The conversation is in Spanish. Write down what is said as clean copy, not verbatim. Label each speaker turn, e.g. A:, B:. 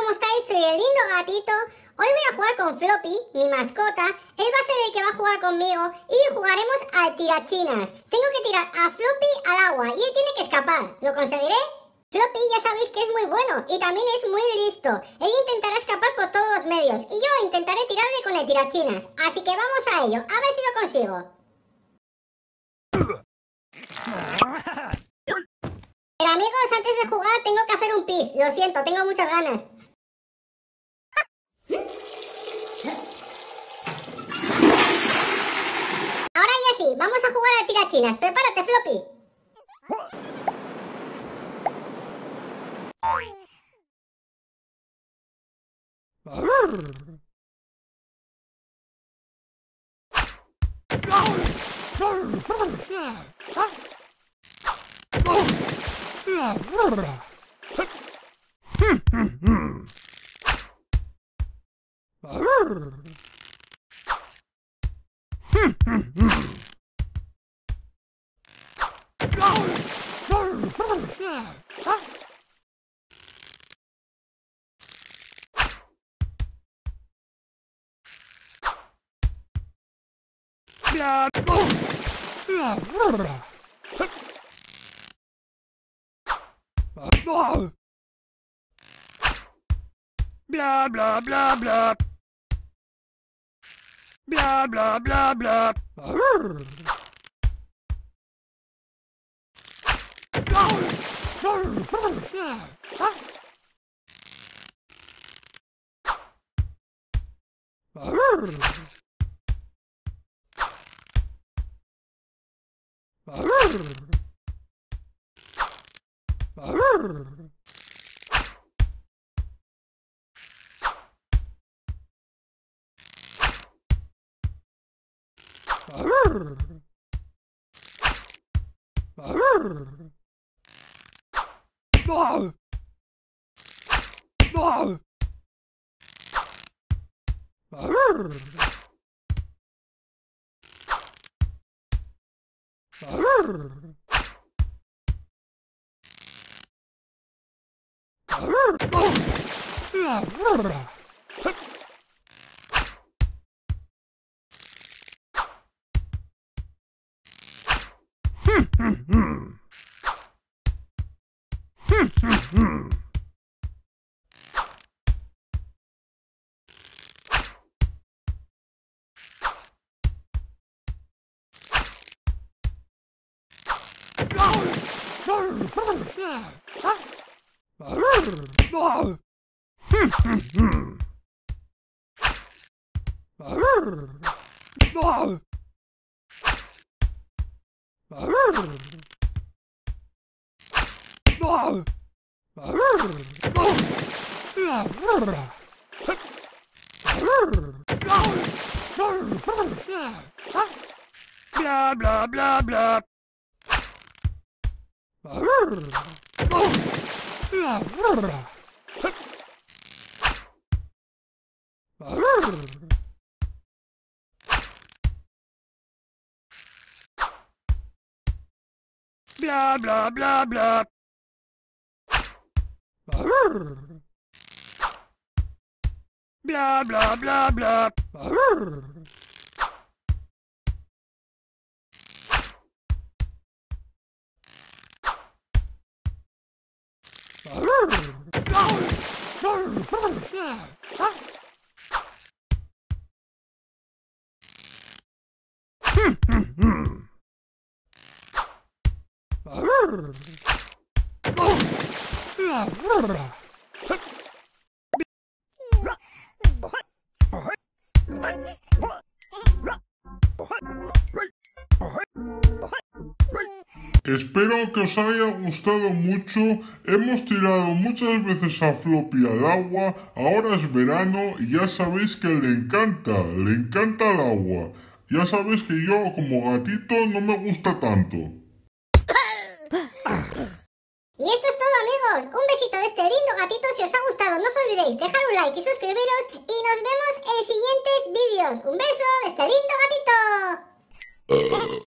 A: ¿cómo estáis? Soy el lindo gatito. Hoy voy a jugar con Floppy, mi mascota. Él va a ser el que va a jugar conmigo y jugaremos al tirachinas. Tengo que tirar a Floppy al agua y él tiene que escapar. ¿Lo conseguiré? Floppy ya sabéis que es muy bueno y también es muy listo. Él intentará escapar por todos los medios y yo intentaré tirarle con el tirachinas. Así que vamos a ello, a ver si lo consigo. Pero amigos, antes de jugar tengo que hacer un pis. Lo siento, tengo muchas ganas. Ahora ya sí, vamos a jugar al tirachinas. Prepárate, Floppy.
B: Blah blah blah blah. Blah blah blah blah. Blah blah blah blah. Blah blah blah blah. Blah blah blah blah.
C: Espero que os haya gustado mucho. Hemos tirado muchas veces a Floppy al agua. Ahora es verano y ya sabéis que le encanta el agua. Ya sabéis que yo como gatito no me gusta tanto.
A: Y esto es todo, amigos. Un besito de este lindo gatito. Si os ha gustado, no os olvidéis dejar un like y suscribiros. Y nos vemos en siguientes vídeos. Un beso de este lindo gatito.